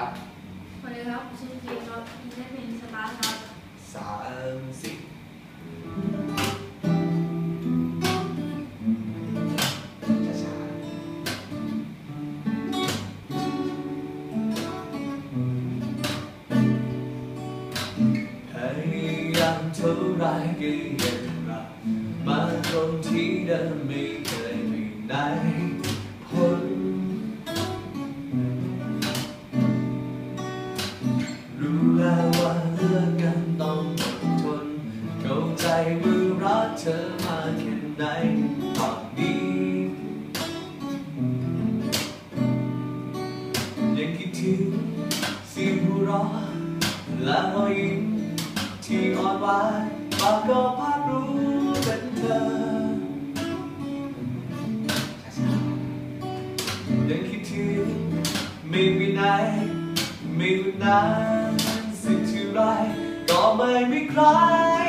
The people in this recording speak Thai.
ครับสวัสดีครับชื่อเจมส์ครับมีได้เป็นสตาร์ครับ 30ช้าพยายามเท่าไรก็ยังกลับมาตรงที่เดิมไม่เคยมีไหนพ้นรู้แล้วว่าเลิกกันต้องอดทนเข้าใจว่ารักเธอมาแค่ไหนตอนนี้ยังคิดถึงเสียงหัวเราะและรอยยิ้มที่อ่อนหวานปากก็ภาพรู้เป็นเธอยังคิดถึงไม่ไปไหนไม่วันนั้นสิ่งที่ไรก็ไม่มีใคร